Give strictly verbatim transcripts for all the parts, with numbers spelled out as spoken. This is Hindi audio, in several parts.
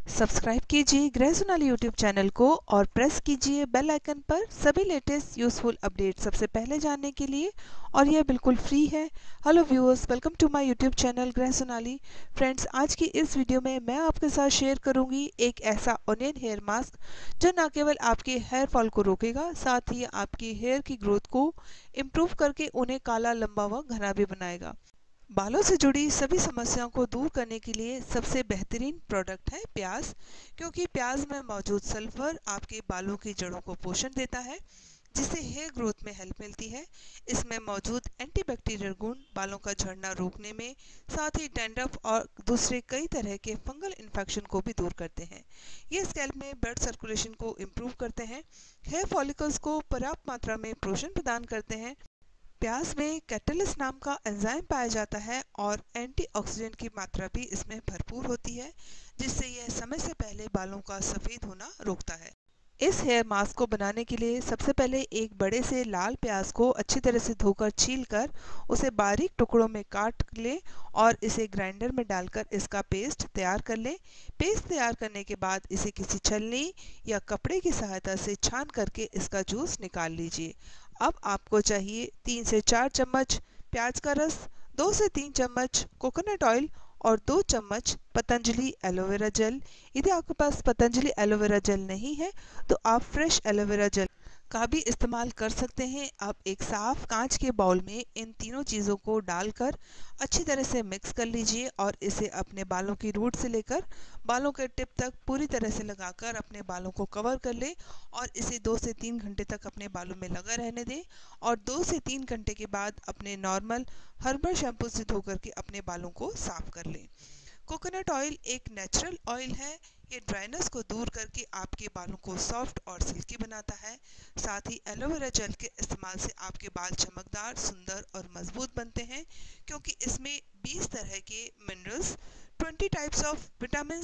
सब्सक्राइब कीजिए गृह सोनाली यूट्यूब चैनल को और प्रेस कीजिए बेल आइकन पर सभी लेटेस्ट यूज़फुल अपडेट सबसे पहले जानने के लिए, और यह बिल्कुल फ्री है। Hello viewers, welcome to my YouTube channel Grih Sonali. Friends, आज की इस वीडियो में मैं आपके साथ शेयर करूंगी एक ऐसा ओनियन हेयर मास्क जो न केवल आपके हेयर फॉल को रोकेगा, साथ ही आपकी हेयर की ग्रोथ को इम्प्रूव करके उन्हें काला, लंबा व घना भी बनाएगा। बालों से जुड़ी सभी समस्याओं को दूर करने के लिए सबसे बेहतरीन प्रोडक्ट है प्याज, क्योंकि प्याज में मौजूद सल्फर आपके बालों की जड़ों को पोषण देता है, जिससे हेयर ग्रोथ में हेल्प मिलती है। इसमें मौजूद एंटीबैक्टीरियल गुण बालों का झड़ना रोकने में, साथ ही डैंड्रफ और दूसरे कई तरह के फंगल इन्फेक्शन को भी दूर करते हैं। ये स्कैल्प में ब्लड सर्कुलेशन को इम्प्रूव करते हैं, हेयर फॉलिकल्स को पर्याप्त मात्रा में पोषण प्रदान करते हैं। प्याज में कैटलिस नाम का एंजाइम पाया जाता है और एंटीऑक्सीडेंट की मात्रा भी इसमें भरपूर होती है, जिससे यह समय से पहले बालों का सफ़ेद होना रोकता है। इस हेयर मास्क को बनाने के लिए सबसे पहले एक बड़े से लाल प्याज को अच्छी तरह से धोकर छीलकर उसे बारीक टुकड़ों में काट लें और इसे ग्राइंडर में डालकर इसका पेस्ट तैयार कर लें। पेस्ट तैयार करने के बाद इसे किसी छलनी या कपड़े की सहायता से छान करके इसका जूस निकाल लीजिए। अब आपको चाहिए तीन से चार चम्मच प्याज का रस, दो से तीन चम्मच कोकोनट ऑयल और दो चम्मच पतंजलि एलोवेरा जेल। यदि आपके पास पतंजलि एलोवेरा जेल नहीं है तो आप फ्रेश एलोवेरा जेल का भी इस्तेमाल कर सकते हैं। अब एक साफ कांच के बाउल में इन तीनों चीज़ों को डालकर अच्छी तरह से मिक्स कर लीजिए और इसे अपने बालों की रूट से लेकर बालों के टिप तक पूरी तरह से लगाकर अपने बालों को कवर कर ले और इसे दो से तीन घंटे तक अपने बालों में लगा रहने दें। और दो से तीन घंटे के बाद अपने नॉर्मल हर्बल शैम्पू से धो करके अपने बालों को साफ कर लें। कोकोनट ऑयल एक नेचुरल ऑयल है, ये ड्राइनेस को दूर करके आपके बालों को सॉफ्ट और सिल्की बनाता है। साथ ही एलोवेरा जेल के इस्तेमाल से आपके बाल चमकदार, सुंदर और मजबूत बनते हैं, क्योंकि इसमें बीस तरह के मिनरल्स, बीस टाइप्स ऑफ विटामिन,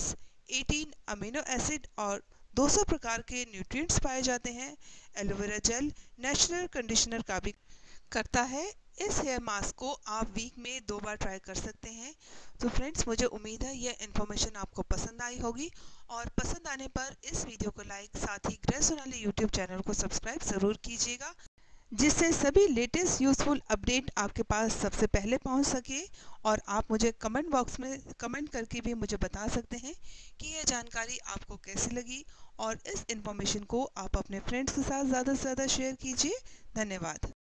अठारह अमीनो एसिड और दो सौ प्रकार के न्यूट्रिएंट्स पाए जाते हैं। एलोवेरा जेल नेचुरल कंडीशनर का भी करता है। इस हेयर मास्क को आप वीक में दो बार ट्राई कर सकते हैं। तो फ्रेंड्स, मुझे उम्मीद है यह इन्फॉर्मेशन आपको पसंद आई होगी, और पसंद आने पर इस वीडियो को लाइक, साथ ही गृह सोनाली यूट्यूब चैनल को सब्सक्राइब ज़रूर कीजिएगा, जिससे सभी लेटेस्ट यूज़फुल अपडेट आपके पास सबसे पहले पहुंच सके। और आप मुझे कमेंट बॉक्स में कमेंट करके भी मुझे बता सकते हैं कि यह जानकारी आपको कैसी लगी, और इस इन्फॉर्मेशन को आप अपने फ्रेंड्स के साथ ज़्यादा से ज़्यादा शेयर कीजिए। धन्यवाद।